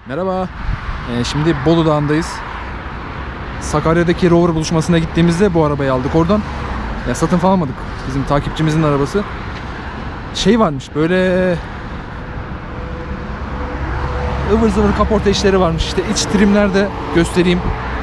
Merhaba. Şimdi Bolu Dağı'ndayız. Sakarya'daki Rover buluşmasına gittiğimizde bu arabayı aldık oradan. Ya satın falan almadık. Bizim takipçimizin arabası. Şey varmış böyle ıvır zıvır kaporta işleri varmış. İşte iç trimler de göstereyim.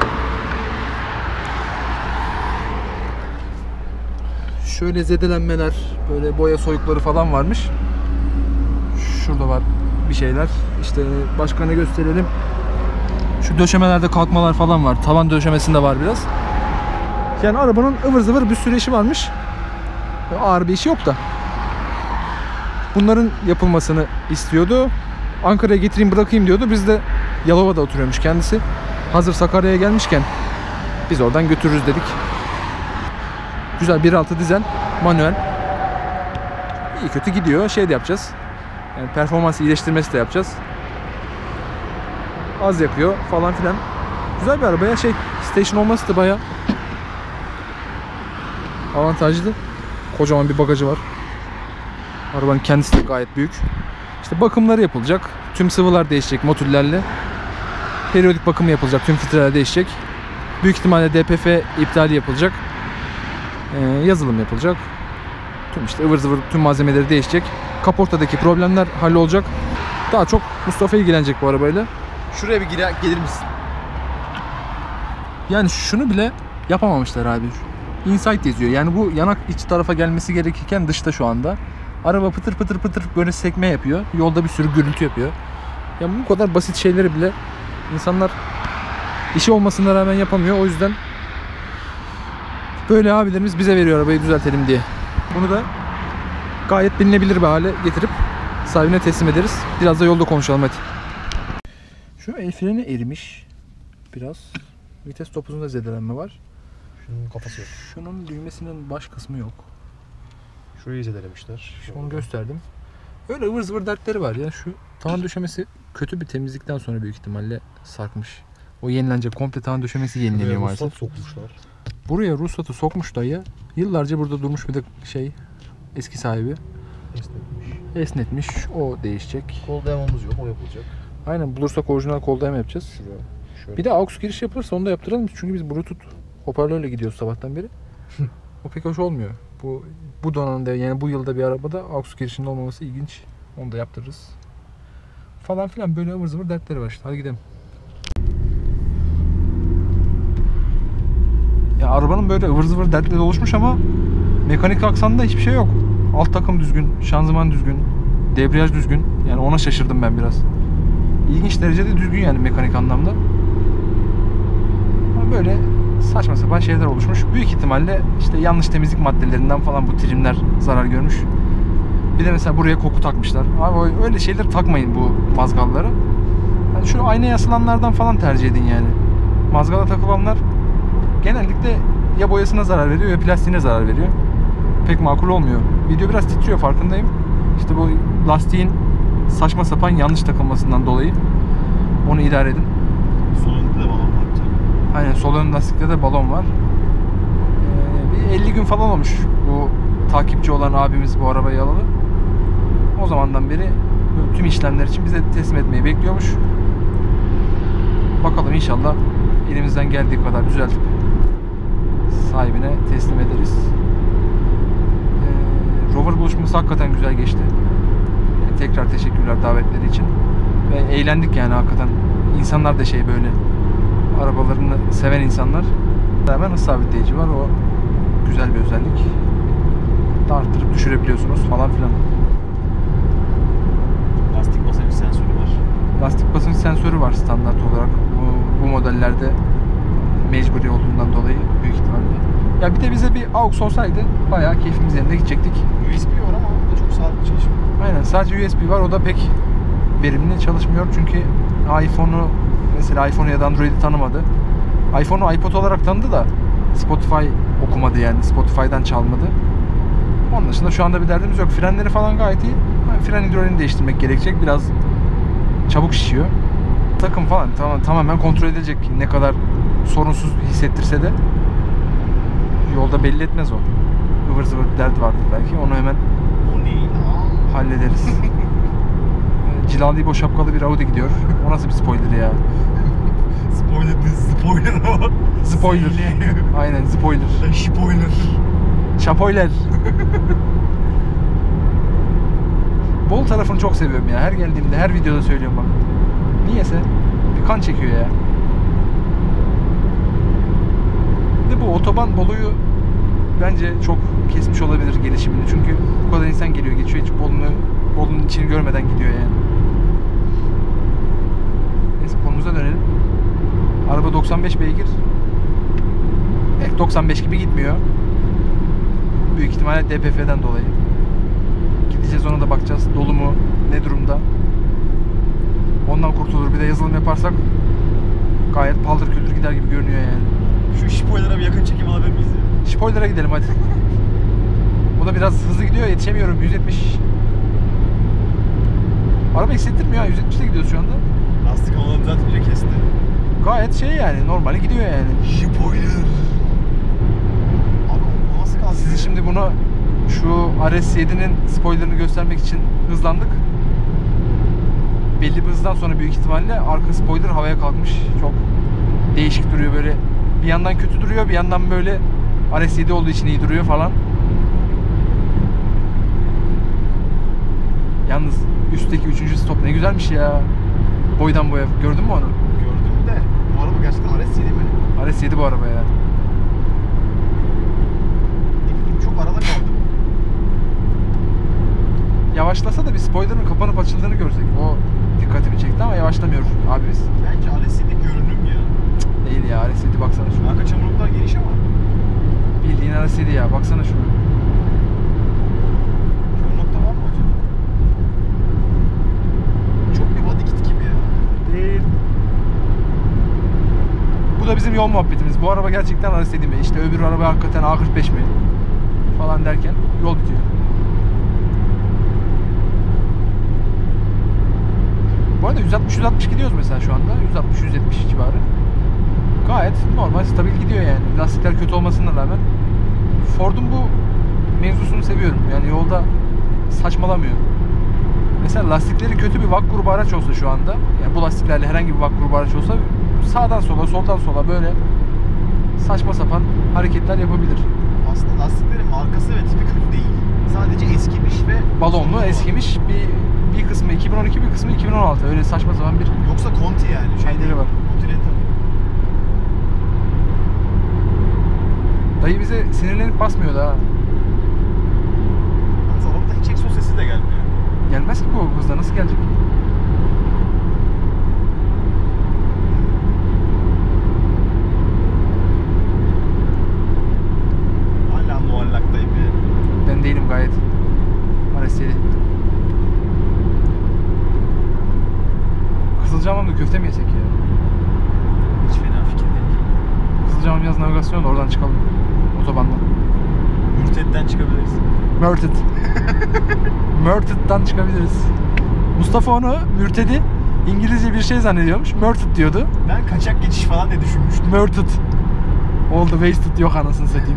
Şöyle zedelenmeler, böyle boya soyukları falan varmış. Şurada var bir şeyler. İşte başka ne gösterelim? Şu döşemelerde kalkmalar falan var. Tavan döşemesinde var biraz. Yani arabanın ıvır zıvır bir sürü işi varmış. Ağır bir işi yok da. Bunların yapılmasını istiyordu. Ankara'ya getireyim bırakayım diyordu. Biz de Yalova'da oturuyormuş kendisi. Hazır Sakarya'ya gelmişken biz oradan götürürüz dedik. Güzel 1.6 dizel manuel. İyi kötü gidiyor. Şey de yapacağız. Yani performans iyileştirmesi de yapacağız. Az yakıyor falan filan. Güzel bir araba ya. Station olması da bayağı avantajlı. Kocaman bir bagajı var. Arabanın kendisi de gayet büyük. İşte bakımları yapılacak. Tüm sıvılar değişecek modüllerle. Periyodik bakımı yapılacak. Tüm filtreler değişecek. Büyük ihtimalle DPF iptali yapılacak. Yazılım yapılacak. Tüm işte ıvır zıvır tüm malzemeleri değişecek. Kaportadaki problemler hallolacak. Daha çok Mustafa ilgilenecek bu arabayla. Şuraya bir gelir misin? Yani şunu bile yapamamışlar abi. Insight yazıyor. Yani bu yanak iç tarafa gelmesi gerekirken dışta şu anda. Araba pıtır pıtır pıtır böyle sekme yapıyor. Yolda bir sürü gürültü yapıyor. Yani bu kadar basit şeyleri bile insanlar işi olmasına rağmen yapamıyor. O yüzden böyle abilerimiz bize veriyor arabayı düzeltelim diye. Bunu da gayet bilinebilir bir hale getirip sahibine teslim ederiz. Biraz da yolda konuşalım hadi. Şu el freni erimiş. Biraz. Vites topuzunda zedelenme var. Şunun kafası yok. Şunun düğmesinin baş kısmı yok. Şurayı zedelemişler. Onu gösterdim. Öyle ıvır zıvır dertleri var ya. Şu tavan döşemesi kötü bir temizlikten sonra büyük ihtimalle sarkmış. O yenilenecek. Komple tavan döşemesi yenileniyor maalesef. Ruhsat sokmuşlar. Buraya ruhsatı sokmuş dayı. Yıllarca burada durmuş bir de eski sahibi. Esnetmiş. O değişecek. Kol dayamamız yok. O yapılacak. Aynen bulursak orijinal kol dayama yapacağız. Şuraya. Şöyle. Bir de aux giriş yapılırsa onu da yaptıralım. Çünkü biz Bluetooth hoparlörle gidiyoruz sabahtan beri. O pek hoş olmuyor. Bu donanımda yani bu yılda bir arabada aux girişinin olmaması ilginç. Onu da yaptırırız. Falan filan böyle ıvır zıvır dertleri var işte. Hadi gidelim. Ya arabanın böyle ıvır zıvır dertleri oluşmuş ama mekanik aksanda hiçbir şey yok. Alt takım düzgün, şanzıman düzgün, debriyaj düzgün. Yani ona şaşırdım ben biraz. İlginç derecede düzgün yani mekanik anlamda. Ama böyle saçma sapan şeyler oluşmuş. Büyük ihtimalle işte yanlış temizlik maddelerinden falan bu trimler zarar görmüş. Bir de mesela buraya koku takmışlar. Abi öyle şeyler takmayın bu mazgallara. Yani şu aynaya asılanlardan falan tercih edin yani. Mazgala takılanlar genellikle ya boyasına zarar veriyor ya plastiğine zarar veriyor. Pek makul olmuyor. Video biraz titriyor farkındayım. İşte bu lastiğin saçma sapan yanlış takılmasından dolayı. Onu idare edin. Sol önde de balon var. Aynen sol ön lastikte de balon var. Bir 50 gün falan olmuş bu takipçi olan abimiz bu arabayı alalı. O zamandan beri tüm işlemler için bize teslim etmeyi bekliyormuş. Bakalım inşallah elimizden geldiği kadar düzeltip sahibine teslim ederiz. Rover buluşması hakikaten güzel geçti. Tekrar teşekkürler davetleri için. Ve eğlendik yani hakikaten. İnsanlar da böyle arabalarını seven insanlar. Hemen hız sabitleyici var. O güzel bir özellik. Arttırıp düşürebiliyorsunuz falan filan. Lastik basınç sensörü var. Lastik basınç sensörü var standart olarak. Bu modellerde mecburi olduğundan dolayı büyük ihtimalle. Ya bir de bize bir aux olsaydı bayağı keyfimiz yerine gidecektik. USB var ama o da çok sağlıklı çalışmıyor. Aynen sadece USB var. O da pek verimli çalışmıyor. Çünkü mesela iPhone'u ya da Android'i tanımadı. iPhone'u iPod olarak tanıdı da Spotify okumadı yani. Spotify'dan çalmadı. Onun dışında şu anda bir derdimiz yok. Frenleri falan gayet iyi. Fren hidrolini değiştirmek gerekecek. Biraz çabuk şişiyor. Takım falan tamamen kontrol edilecek. Ne kadar sorunsuz hissettirse de yolda belli etmez o. Ivır zıvır bir derdi vardır belki. Onu hemen hallederiz. cilalı boş şapkalı bir Audi gidiyor. O nasıl bir spoiler ya? Spoiler o. Spoiler. Aynen spoiler. Spoiler. Şapoyler. Bolu tarafını çok seviyorum ya. Her geldiğimde, her videoda söylüyorum bak. Niyeyse bir kan çekiyor ya. Bir de bu otoban Bolu'yu bence çok kesmiş olabilir gelişimini. Çünkü bu kadar insan geliyor, geçiyor. Hiç Bolu'nun içini görmeden gidiyor yani. Neyse konumuza dönelim. Araba 95 beygir. 95 gibi gitmiyor. Büyük ihtimalle DPF'den dolayı. Gideceğiz, ona da bakacağız. Dolu mu? Ne durumda? Ondan kurtulur. Bir de yazılım yaparsak gayet paldır küldür gider gibi görünüyor yani. Şu spoiler'a bir yakın çekim alabilir miyiz ya? Spoiler'a gidelim hadi. O da biraz hızlı gidiyor. Yetişemiyorum. 170. Araba hissettirmiyor ya. 170'te gidiyoruz şu anda. Lastik havaları düzeltince kesti. Gayet şey yani. Normali gidiyor yani. Spoiler. Abi o nasıl kaldı? Sizi şimdi bunu şu RS7'nin spoilerını göstermek için hızlandık. Belli bir hızdan sonra büyük ihtimalle arka spoiler havaya kalkmış. Çok değişik duruyor böyle. Bir yandan kötü duruyor, bir yandan böyle RS7 olduğu için iyi duruyor falan. Yalnız üstteki 3. stop ne güzelmiş ya. Boydan boya. Gördün mü onu? Gördüm de bu araba gerçekten RS7 mi? RS7 bu araba ya. Ne bileyim çok arada kaldım. Yavaşlasa da bir spoilerın kapanıp açıldığını görsek. O dikkatimi çekti ama yavaşlamıyor abimiz. Bence RS7 görünüm ya. Değil ya, RS7 baksana şuna. Arka çamurluklar geniş ama. Bildiğin RS7 ya, baksana şuna. Kör nokta var mı acaba? Çok bir body kit gibi ya. Değil. Bu da bizim yol muhabbetimiz. Bu araba gerçekten RS7 mi? İşte öbür araba hakikaten A45 mi? Falan derken yol bitiyor. Bu arada 160-160 gidiyoruz mesela şu anda. 160-170 civarı. Gayet normal, stabil gidiyor yani. Lastikler kötü olmasına rağmen. Ford'un bu mevzusunu seviyorum. Yani yolda saçmalamıyor. Mesela lastikleri kötü bir VAK grubu araç olsa şu anda, yani bu lastiklerle herhangi bir VAK grubu araç olsa sağdan sola, soldan sola böyle saçma sapan hareketler yapabilir. Aslında lastiklerin markası ve tipi kötü değil. Sadece eskimiş ve Balonlu, sorunu var. eskimiş, bir kısmı 2012, bir kısmı 2016. Öyle saçma sapan bir Yoksa Conti yani. şeyleri var. Continental. Dayı bize sinirlenip basmıyor da ha. Yalnız arabada hiç egzoz sesi de gelmiyor. Gelmez ki bu hızla, nasıl gelecek? Hala muallaktayım yani. Ben değilim gayet. RS7. Kızılcahamam'da köfte mi yesek ya? Hiç fena fikir değil. Kızılcahamam yaz navigasyon, oradan çıkalım. Otobandan. Mürtet'ten çıkabiliriz. Murted. Murted'dan çıkabiliriz. Mustafa onu, mürtedi, İngilizce bir şey zannediyormuş. Murted diyordu. Ben kaçak geçiş falan diye düşünmüştüm. Murted. Oldu, wasted yok anasını satayım.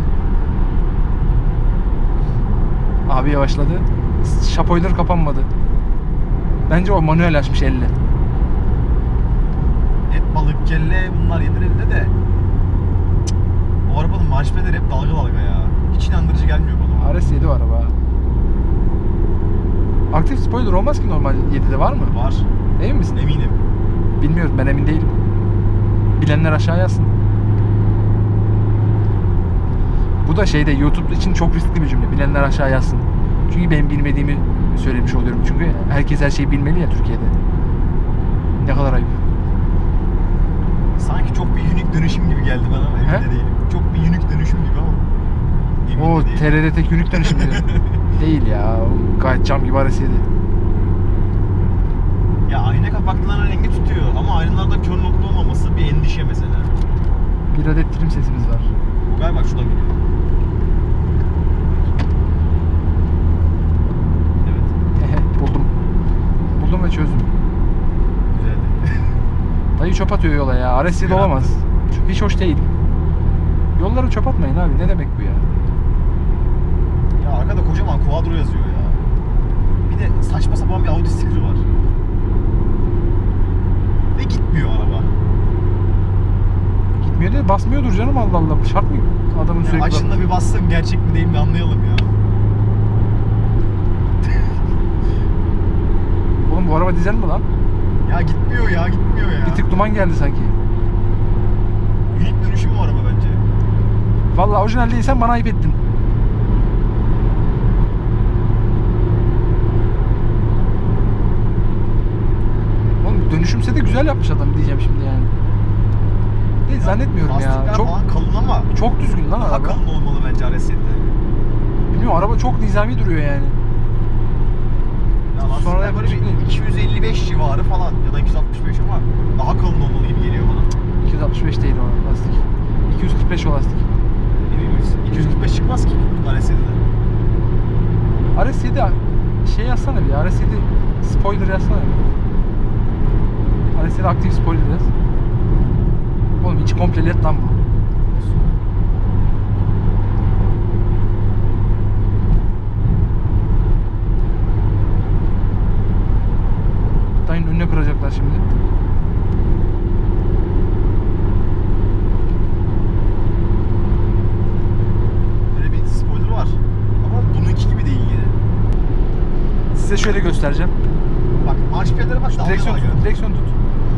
Abi yavaşladı. Şapoylar kapanmadı. Bence o manuel açmış elle. Et, balık, kelle bunlar yenir elde de. Cık, o arabanın marşpeleri hep dalga dalga ya. Hiç inandırıcı gelmiyor bana. RS7 o araba. Aktif spoiler olmaz ki normal 7'de, var mı? Var. Emin misin? Eminim. Bilmiyorum, ben emin değilim. Bilenler aşağı yazsın. Bu da şeyde, YouTube için çok riskli bir cümle. Bilenler aşağı yazsın. Çünkü benim bilmediğimi söylemiş oluyorum. Çünkü herkes her şeyi bilmeli ya Türkiye'de. Ne kadar ayıp. Sanki çok bir unik dönüşüm gibi geldi bana ama emin He? de değilim. Çok bir unik dönüşüm gibi ama emin O de değilim. TRD tek yünük dönüşüm diyor. Değil ya. O gayet cam gibi RS7. Ya ayna kapaklarının rengi tutuyor ama aynalarda kör nokta olmaması bir endişe mesela. Bir adet trim sesimiz var. Bu galiba şuradan geliyor. Evet. Buldum. Buldum ve çözdüm. Güzeldi. Dayı çöp atıyor yola ya. RS7 Güzel olamaz. Hiç hoş değil. Yollara çöp atmayın abi. Ne demek bu ya? Ya arkada kocaman Quattro yazıyor ya. Bir de saçma sapan bir Audi sticker'ı var. söyle basmıyordur canım, Allah Allah. Şart mı adamın Ya sürekli açın da bir bassın, gerçek mi değil mi anlayalım ya. Oğlum bu araba dizel mi lan? Ya gitmiyor ya. Bir tık duman geldi sanki. Unik dönüşüm o araba bence. Vallahi orijinal değilsen bana ayıp ettin. Oğlum dönüşümse de güzel yapmış adam diyeceğim şimdi yani. Değil zannetmiyorum ya. Lastikler Çok falan kalın ama çok düzgün lan daha araba. kalın olmalı bence RS7'de. Bilmiyorum, araba çok nizami duruyor yani. Ya Sonra lastikler böyle yapmış bir 255 civarı falan ya da 265 ama daha kalın olmalı gibi geliyor bana. 265 değil o lastik. 245 o lastik. Emin misin? 245 çıkmaz ki RS7'de. RS7 şey yazsana bir. RS7 spoiler yazsana bir. RS7 aktif spoiler yaz. Oğlum içi komple led lan bu. Dayının önüne kıracaklar şimdi. Böyle bir spoiler var. Ama bununki gibi değil yine. Size şöyle göstereceğim. Bak marş pedalere bak, dalga Direksiyon dalga. tut, direksiyon tut.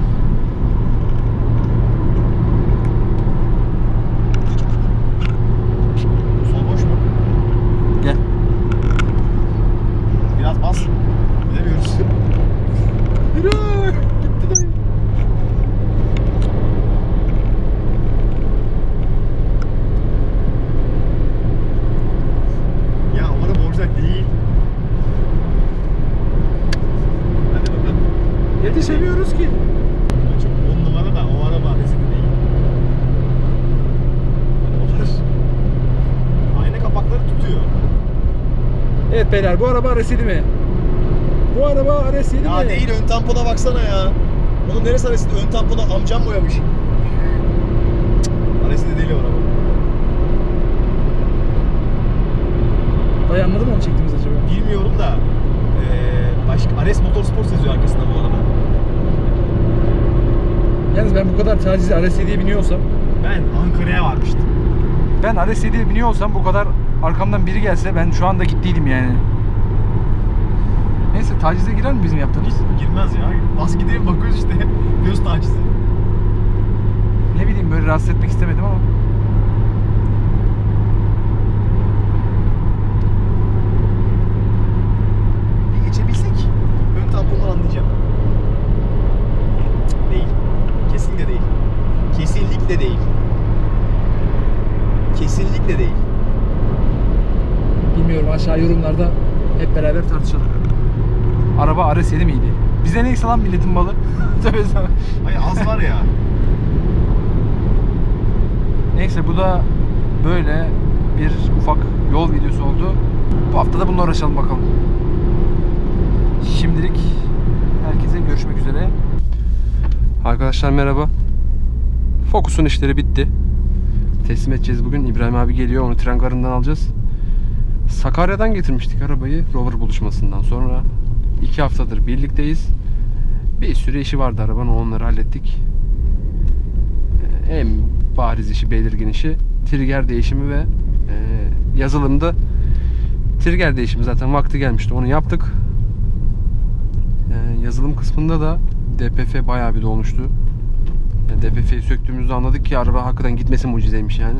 Sol boş mu? Gel. Biraz bas. Bilemiyoruz. Yürü! Gitti dayı. Ya o araba orijinal değil. Hadi bakalım. Yetişemiyoruz ki. Çok 10 numara da o araba RS7 değil. Hadi olur. Ayna kapakları tutuyor. Evet beyler, bu araba RS7 mi? Bu araba RS7 mi? Ya değil, ön tampona baksana ya. Onun neresi RS7? Ön tamponu amcam boyamış. RS7 değil o araba. Dayı anladın mı onu çektiğimiz acaba? Bilmiyorum da başka Ares Motorsport yazıyor arkasında bu arada. Yalnız ben bu kadar tacizi RS7'ye biniyorsam, Ben Ankara'ya varmıştım. ben RS7'ye biniyor olsam, bu kadar arkamdan biri gelse ben şu anda gittiydim yani. Neyse, tacize girer mi bizim yaptığımız? Girmez ya. Bas gidelim, bakıyoruz işte. Göz tacizi. Ne bileyim, böyle rahatsız etmek istemedim ama. Bir geçebilsek ön tampondan anlayacağım. Değil. Kesinlikle değil. Kesinlikle değil. Kesinlikle değil. Bilmiyorum, aşağı yorumlarda hep beraber tartışalım. Araba RS7 miydi? Bize neyse lan milletin malı. Tabii tabii. Hayır, az var ya. Neyse, bu da böyle bir ufak yol videosu oldu. Bu hafta da bununla uğraşalım bakalım. Şimdilik herkese görüşmek üzere. Arkadaşlar merhaba. Focus'un işleri bitti. Teslim edeceğiz bugün. İbrahim abi geliyor. Onu tren garından alacağız. Sakarya'dan getirmiştik arabayı Rover buluşmasından sonra. 2 haftadır birlikteyiz. Bir sürü işi vardı arabanın. Onları hallettik. En bariz işi, belirgin işi trigger değişimi ve yazılımda trigger değişimi zaten vakti gelmişti. Onu yaptık. Yazılım kısmında da DPF bayağı bir dolmuştu. Yani DPF'yi söktüğümüzde anladık ki araba hakikaten gitmesi mucizeymiş yani.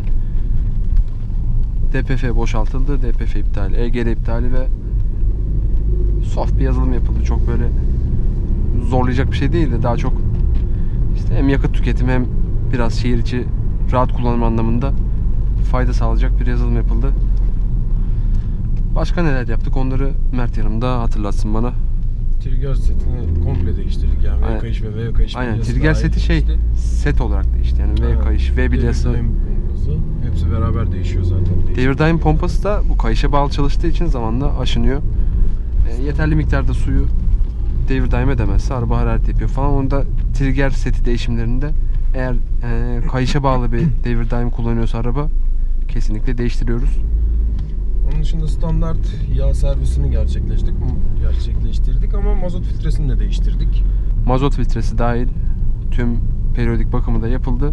DPF boşaltıldı, DPF iptali, EGR iptali ve soft bir yazılım yapıldı. Çok böyle zorlayacak bir şey değildi. Daha çok işte hem yakıt tüketimi hem biraz şehir içi rahat kullanım anlamında fayda sağlayacak bir yazılım yapıldı. Başka neler yaptık onları Mert yanımda hatırlatsın bana. Trigger setini komple değiştirdik yani Aynen. V kayış ve V kayış Aynen, bilyası trigger dahil seti değişti. set olarak değişti yani V kayış, V bilyası. Devir daim pompası hepsi beraber değişiyor zaten. Devir daim pompası da bu kayışa bağlı çalıştığı için zamanla aşınıyor. Yeterli miktarda suyu devir daim edemezse araba hararet yapıyor falan. Onu da trigger seti değişimlerinde eğer kayışa bağlı bir devir daim kullanıyorsa araba kesinlikle değiştiriyoruz. Onun dışında standart yağ servisini gerçekleştirdik ama mazot filtresini de değiştirdik. Mazot filtresi dahil tüm periyodik bakımı da yapıldı.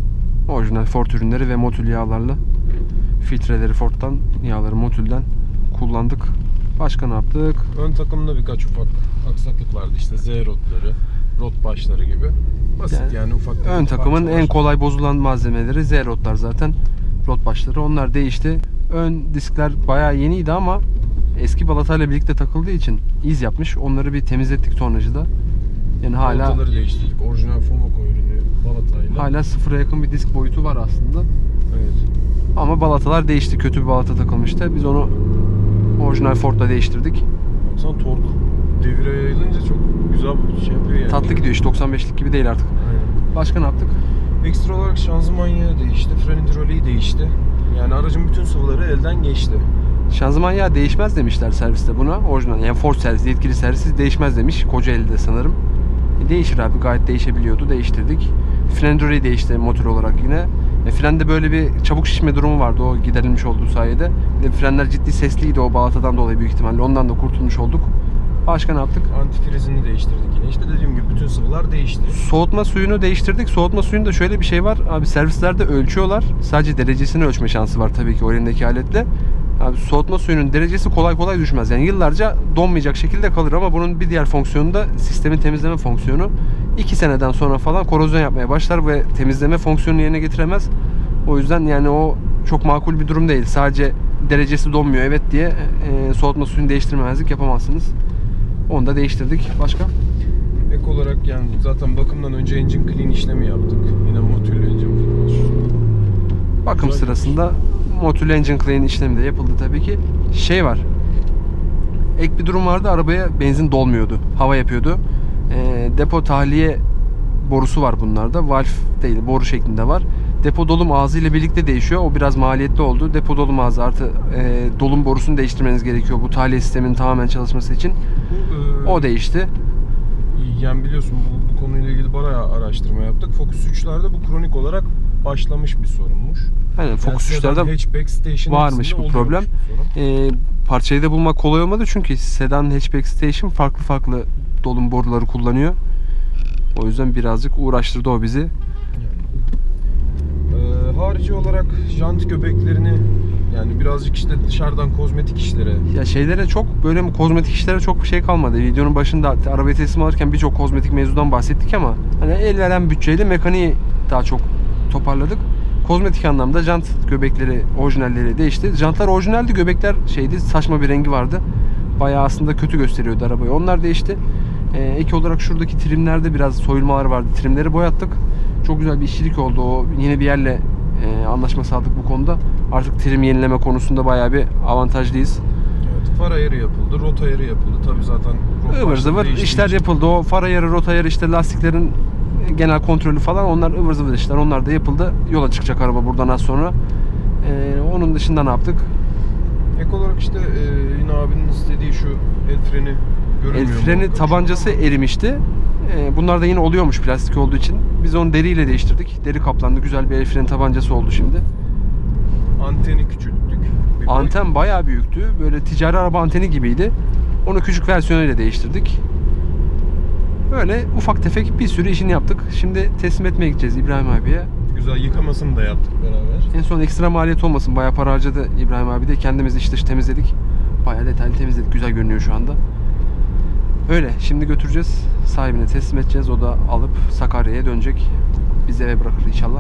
Orijinal Ford ürünleri ve Motul yağlarla filtreleri Ford'dan, yağları Motul'den kullandık. Başka ne yaptık? Ön takımda birkaç ufak aksaklık vardı, işte Z rotları, rot başları gibi. Basit yani ufak tefek Ön takımın parçalar. en kolay bozulan malzemeleri Z rotlar zaten. Rot başları. Onlar değişti. Ön diskler bayağı yeniydi ama eski balatayla birlikte takıldığı için iz yapmış. Onları bir temizlettik tornacıda. Yani hala Balataları değiştirdik. Orijinal Fomoco ürünü balatayla. hala sıfıra yakın bir disk boyutu var aslında. Evet. Ama balatalar değişti. Kötü bir balata takılmıştı. Biz onu orijinal Ford'la değiştirdik. Baksana tork devire yayılınca çok güzel bir şey yapıyor yani. Tatlı gidiyor. Hiç 95'lik gibi değil artık. Aynen. Başka ne yaptık? Ekstra olarak şanzıman yağı değişti, fren hidroliği değişti. Yani aracın bütün sıvıları elden geçti. Şanzıman yağı değişmez demişler serviste buna. Orijinal yani Ford servisi, yetkili servisi değişmez demiş. Kocaeli'de sanırım. Değişir abi, gayet değişebiliyordu. Değiştirdik. Fren hidroliği değişti motor olarak yine. Frende böyle bir çabuk şişme durumu vardı o giderilmiş olduğu sayede. Bir de frenler ciddi sesliydi o balatadan dolayı büyük ihtimalle. Ondan da kurtulmuş olduk. Başka ne yaptık? Antifrizini değiştirdik yine. İşte dediğim gibi bütün sıvılar değişti. Soğutma suyunu değiştirdik. Soğutma suyunda şöyle bir şey var. Abi servislerde ölçüyorlar. Sadece derecesini ölçme şansı var tabii ki o elindeki aletle. Abi soğutma suyunun derecesi kolay kolay düşmez. Yani yıllarca donmayacak şekilde kalır ama bunun bir diğer fonksiyonu da sistemin temizleme fonksiyonu. 2 seneden sonra falan korozyon yapmaya başlar ve temizleme fonksiyonunu yerine getiremez. O yüzden yani o çok makul bir durum değil. Sadece derecesi donmuyor evet diye soğutma suyunu değiştirmemezlik yapamazsınız. Onu da değiştirdik. Başka? Ek olarak yani zaten bakımdan önce engine clean işlemi yaptık. Yine Motul engine clean. Bakım Güzel sırasında Motul Engine Clean işlemi de yapıldı tabii ki. Şey var. Ek bir durum vardı. Arabaya benzin dolmuyordu. Hava yapıyordu. Depo tahliye borusu var bunlarda. Valve değil, boru şeklinde var. Depo dolum ağzı ile birlikte değişiyor. O biraz maliyetli oldu. Depo dolum ağzı artı dolum borusunu değiştirmeniz gerekiyor bu tahliye sisteminin tamamen çalışması için. O değişti. Yani biliyorsun bu konuyla ilgili bayağı araştırma yaptık. Focus 3'lerde bu kronik olarak başlamış bir sorunmuş. Aynen, Focus Yani sedan, 3'lerde hatchback, station varmış hepsinde bu problem. oluyormuş bu sorun. Parçayı da bulmak kolay olmadı çünkü sedan, hatchback, station farklı dolum boruları kullanıyor. O yüzden birazcık uğraştırdı o bizi. Harici olarak jant göbeklerini yani birazcık işte dışarıdan kozmetik işlere. Ya şeylere çok böyle kozmetik işlere çok bir şey kalmadı. Videonun başında arabayı teslim alırken birçok kozmetik mevzudan bahsettik ama hani el veren bütçeyle mekaniği daha çok toparladık. Kozmetik anlamda jant göbekleri orijinalleri değişti. Jantlar orijinaldi, göbekler şeydi, saçma bir rengi vardı. Bayağı aslında kötü gösteriyordu arabayı. Onlar değişti. Ek olarak şuradaki trimlerde biraz soyulmalar vardı. Trimleri boyattık. Çok güzel bir işçilik oldu. O yine bir yerle anlaşma sağladık bu konuda. Artık trim yenileme konusunda bayağı bir avantajlıyız. Evet, far ayarı yapıldı, rot ayarı yapıldı. Tabii zaten Ivır zıvır işler yapıldı. O far ayarı, rot ayarı, işte lastiklerin genel kontrolü falan, onlar ıvır zıvır işler. Onlar da yapıldı. Yola çıkacak araba buradan az sonra. Onun dışında ne yaptık? Ek olarak işte yine abinin istediği şu el freni görünmüyor. El freni tabancası erimişti. Bunlar da yine oluyormuş plastik olduğu için. Biz onu deriyle değiştirdik. Deri kaplandı. Güzel bir el freni tabancası oldu şimdi. Anteni küçülttük. Anten bayağı büyüktü. Böyle ticari araba anteni gibiydi. Onu küçük versiyonuyla değiştirdik. Böyle ufak tefek bir sürü işini yaptık. Şimdi teslim etmeye gideceğiz İbrahim abiye. Güzel yıkamasını da yaptık beraber. En son ekstra maliyet olmasın. Bayağı para harcadı İbrahim abi de. Kendimiz iç dış temizledik. Bayağı detaylı temizledik. Güzel görünüyor şu anda. Öyle. Şimdi götüreceğiz. Sahibine teslim edeceğiz. O da alıp Sakarya'ya dönecek. Bizi eve bırakır inşallah.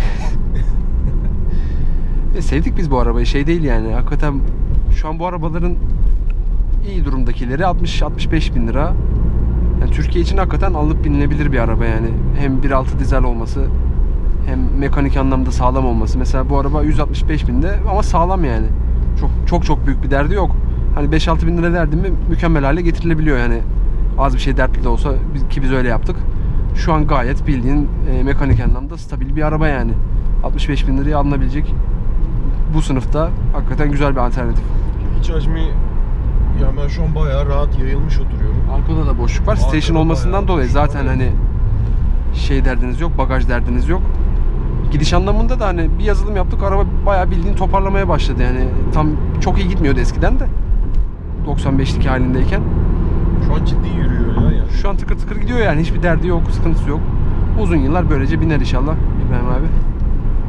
Sevdik biz bu arabayı. Şey değil yani. Hakikaten şu an bu arabaların iyi durumdakileri 60-65 bin lira. Yani Türkiye için hakikaten alıp binilebilir bir araba yani. Hem 1.6 dizel olması, hem mekanik anlamda sağlam olması. Mesela bu araba 165 binde ama sağlam yani. Çok büyük bir derdi yok. Hani 5-6 bin lira verdim mi mükemmel hale getirilebiliyor yani. Az bir şey dertli de olsa ki biz öyle yaptık. Şu an gayet bildiğin mekanik anlamda stabil bir araba yani. 65 bin liraya alınabilecek bu sınıfta hakikaten güzel bir alternatif. İç hacmi yani ben şu an bayağı rahat yayılmış oturuyorum. Arkada da boşluk var. Arkada Station olmasından bayağı dolayı boşluk var, zaten evet. hani şey derdiniz yok, bagaj derdiniz yok. Gidiş anlamında da hani bir yazılım yaptık, araba bayağı bildiğin toparlamaya başladı yani. Tam çok iyi gitmiyordu eskiden de. 95'lik halindeyken. Şu an ciddi yürüyor ya yani. Şu an tıkır tıkır gidiyor yani, hiçbir derdi yok, sıkıntısı yok. Uzun yıllar böylece biner inşallah İbrahim abi.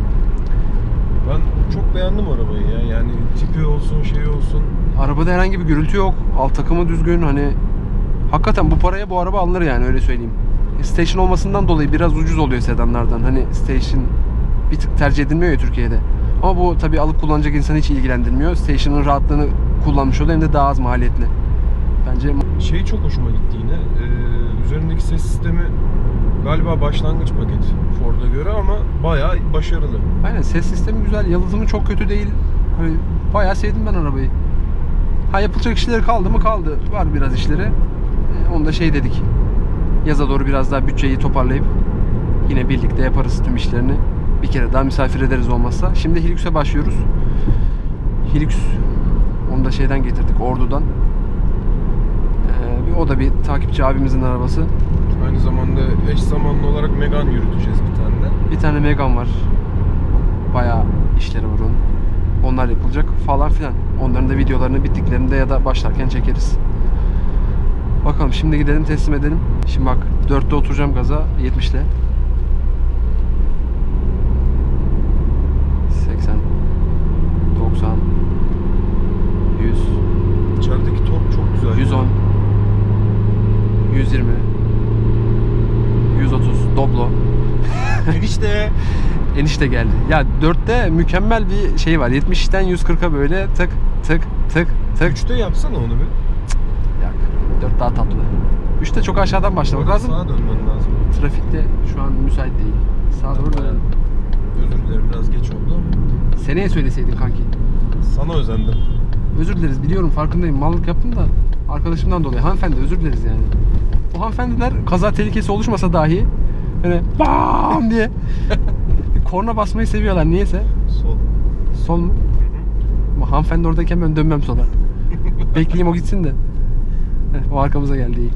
Ben çok beğendim arabayı ya. Yani tipi olsun, şey olsun. Arabada herhangi bir gürültü yok. Alt takımı düzgün. Hani hakikaten bu paraya bu araba alınır yani, öyle söyleyeyim. Station olmasından dolayı biraz ucuz oluyor sedanlardan. Hani station bir tık tercih edilmiyor ya Türkiye'de. Ama bu tabii alıp kullanacak insanı hiç ilgilendirmiyor. Station'ın rahatlığını kullanmış oluyor, hem de daha az maliyetli. Bence Şey çok hoşuma gitti yine. Üzerindeki ses sistemi galiba başlangıç paket Ford'a göre ama bayağı başarılı. aynen, ses sistemi güzel. Yalıtımı çok kötü değil. Hani bayağı sevdim ben arabayı. Ha, yapılacak işleri kaldı mı? Kaldı. Var biraz işleri. Onu da şey dedik. Yaza doğru biraz daha bütçeyi toparlayıp yine birlikte yaparız tüm işlerini. Bir kere daha misafir ederiz olmazsa. Şimdi Hilux'e başlıyoruz. Hilux, onu da şeyden getirdik, Ordu'dan. O da bir takipçi abimizin arabası. Aynı zamanda eş zamanlı olarak Megane yürüteceğiz bir tane de. Bir tane Megane var. Bayağı işleri var onun. Onlar yapılacak falan filan. Onların da videolarını bittiklerinde ya da başlarken çekeriz. Bakalım, şimdi gidelim teslim edelim. Şimdi bak, 4'te oturacağım gaza, 70'le. 80 90 100 İçerideki tork çok güzel. 110 120 130 Doblo. Enişte. Enişte geldi. Ya 4'te mükemmel bir şey var. 70'ten 140'a böyle tık tık tık tık. 3'te yapsana onu bir. Yak. 4 daha tatlı. 3'te çok aşağıdan başlamak Orada lazım. sağa dönmen lazım. Trafikte şu an müsait değil. Sağa doğru dönelim. Özür dilerim, biraz geç oldu. Seneye söyleseydin kanki. Sana özendim. Özür dileriz, biliyorum, farkındayım. Mallık yaptım da arkadaşımdan dolayı. Hanımefendi, özür dileriz yani. O hanımefendiler kaza tehlikesi oluşmasa dahi böyle bam diye bir korna basmayı seviyorlar niyeyse. Sol. Sol mu? Ama hanımefendi oradayken ben dönmem sola. Bekleyeyim o gitsin de. O arkamıza geldi, iyi.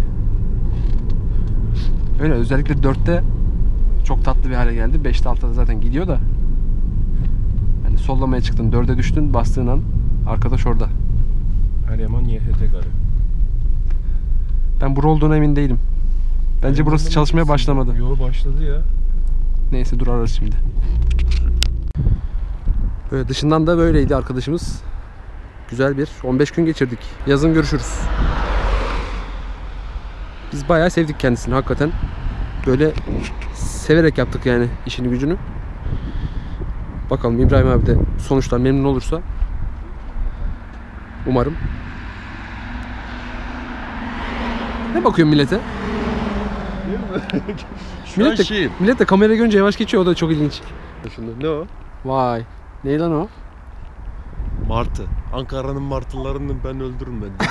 Öyle, özellikle 4'te çok tatlı bir hale geldi. 5'te 6'da zaten gidiyor da. Yani sollamaya çıktın, 4'e düştün, bastığın an arkadaş orada. Eryaman YHT garı. Ben bura olduğuna emin değilim. Bence burası çalışmaya başlamadı. Yo, başladı ya. Neyse, dur ararız şimdi. Böyle dışından da böyleydi arkadaşımız. Güzel bir 15 gün geçirdik. Yazın görüşürüz. Biz bayağı sevdik kendisini hakikaten. Böyle severek yaptık yani işini gücünü. Bakalım İbrahim abi de sonuçtan memnun olursa. Umarım. Ne bakıyorsun millete? Millet de kamerayı görünce yavaş geçiyor, o da çok ilginç. Ne o? Vay. Ne lan o? Martı. Ankara'nın martılarını ben öldürürüm ben.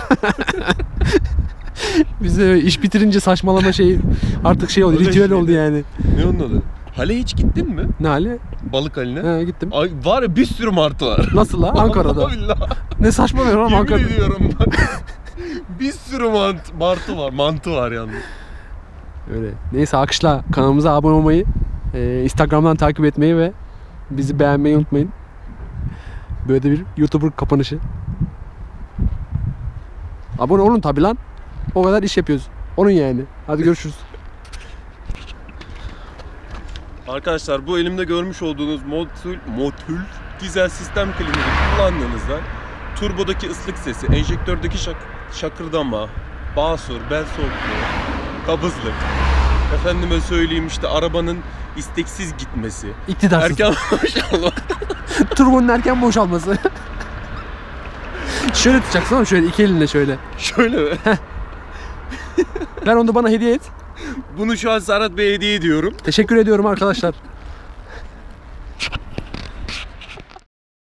Bize iş bitirince saçmalama şey artık şey oldu, Öyle ritüel şey oldu de. yani. Ne onun adı? Hale hiç gittin mi? Ne hali? Balık haline. He, gittim. Ay, var ya, bir sürü martı var. Nasıl la? Ankara'da. Vallahi billahi. Ne saçmalıyorsun oğlum Yemin Ankara'da. ediyorum bak. Bir sürü martı var. Mantı var yalnız. Öyle. Neyse, alkışla kanalımıza abone olmayı, Instagram'dan takip etmeyi ve bizi beğenmeyi unutmayın. Böyle de bir YouTuber kapanışı. Abone olun tabi lan. O kadar iş yapıyoruz. Onun yani. Hadi görüşürüz. Arkadaşlar, bu elimde görmüş olduğunuz Motul dizel sistem klimini kullandığınızda turbodaki ıslık sesi, enjektördeki şakırdama, basur, bel soğukluğu, kabızlık, efendime söyleyeyim işte arabanın isteksiz gitmesi, İktidarsız. erken boşalma. Turbonun erken boşalması. Şöyle tutacaksın ama şöyle iki elinle şöyle. Şöyle mi? Ver onu da bana hediye et. Bunu şu an Serhat Bey'e hediye ediyorum. Teşekkür ediyorum arkadaşlar.